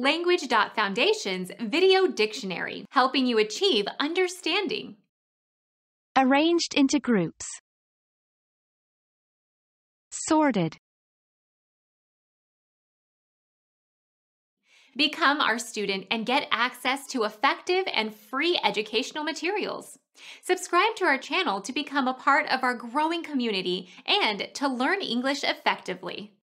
Language.Foundation's Video Dictionary, helping you achieve understanding. Arranged into groups. Sorted. Become our student and get access to effective and free educational materials. Subscribe to our channel to become a part of our growing community and to learn English effectively.